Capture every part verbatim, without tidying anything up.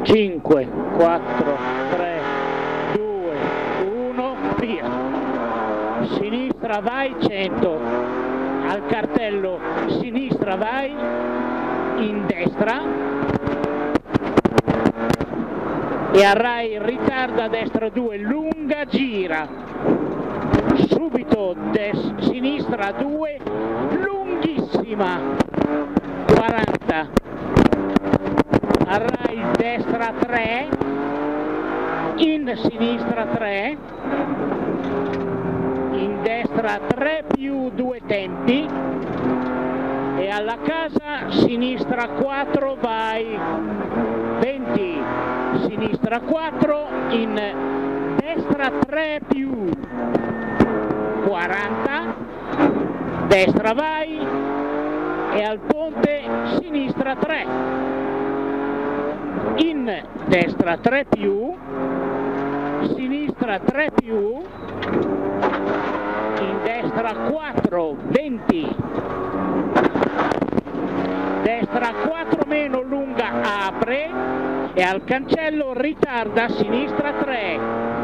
cinque, quattro, tre, due, uno, via. Sinistra vai cento, al cartello sinistra vai, in destra e a Rai ritarda, destra due, lunga, gira, subito des, sinistra due, lunghissima, quaranta, a Rai destra tre, in sinistra tre, in destra tre più due tempi e alla casa sinistra quattro vai, venti, sinistra quattro, in destra tre più quaranta, destra vai e al ponte sinistra tre, in destra tre più, sinistra tre più, in destra quattro, venti, destra quattro meno, lunga, apre e al cancello ritarda, sinistra tre,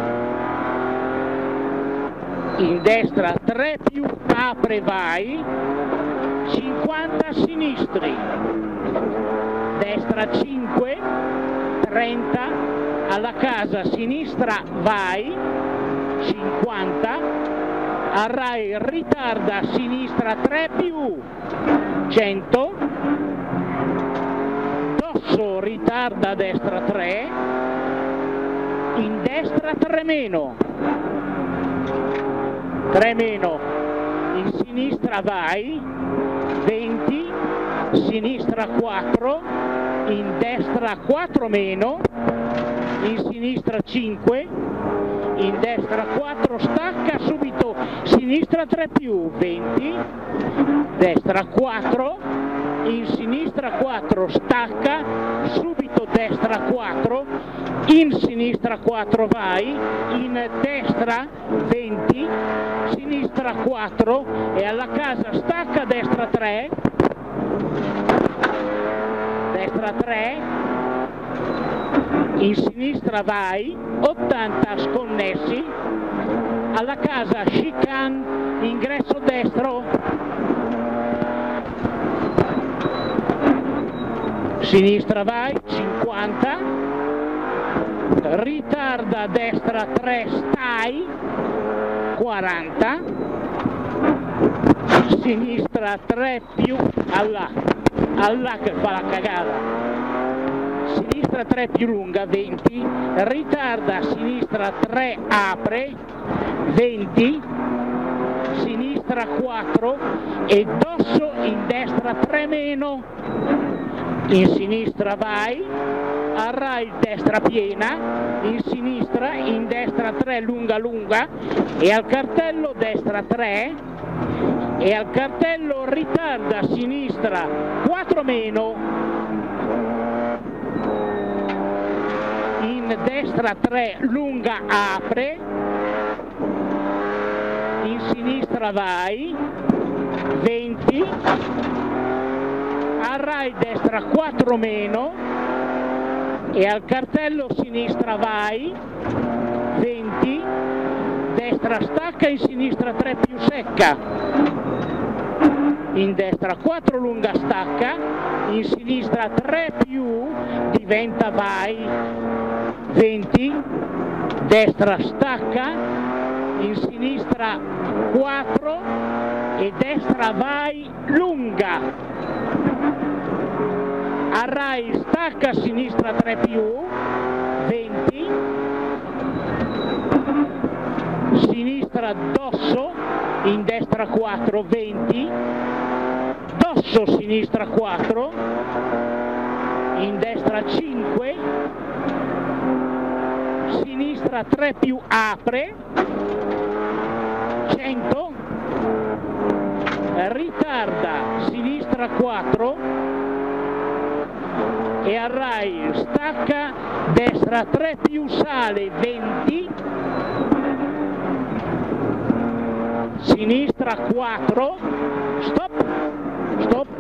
in destra tre più, apre vai, cinquanta sinistri, destra cinque, trenta, alla casa sinistra vai, cinquanta, a Rai ritarda, sinistra tre più, cento, Dosso ritarda, destra tre, in destra tre meno, tre meno, in sinistra vai, venti, sinistra quattro, in destra quattro meno, in sinistra cinque, in destra quattro, stacca subito, sinistra tre più, venti, destra quattro, in sinistra quattro, stacca, subito destra quattro, in sinistra quattro vai, in destra venti, sinistra quattro e alla casa stacca, destra tre, destra tre, in sinistra vai, ottanta sconnessi, alla casa chicane, ingresso destro, sinistra vai, cinquanta, ritarda, destra tre, stai, quaranta, sinistra tre più, alla, alla che fa la cagata. Sinistra tre più lunga, venti, ritarda, sinistra tre apre, venti, sinistra quattro e Dosso in destra tre meno, in sinistra vai, a Rai destra piena, in sinistra, in destra tre lunga lunga e al cartello destra tre e al cartello ritarda, sinistra quattro meno, in destra tre lunga apre, in sinistra vai, venti, a Rai destra quattro meno e al cartello sinistra vai, venti, destra stacca, in sinistra tre più secca, in destra quattro lunga stacca, in sinistra tre più diventa vai, venti, destra stacca, in sinistra quattro e destra vai lunga, a Rai stacca, sinistra tre più, venti, sinistra Dosso, in destra quattro, venti, Dosso sinistra quattro, in destra cinque, sinistra tre più apre, cento, ritarda, sinistra quattro e a Rai stacca, destra tre più sale, venti, sinistra quattro, stop, stop,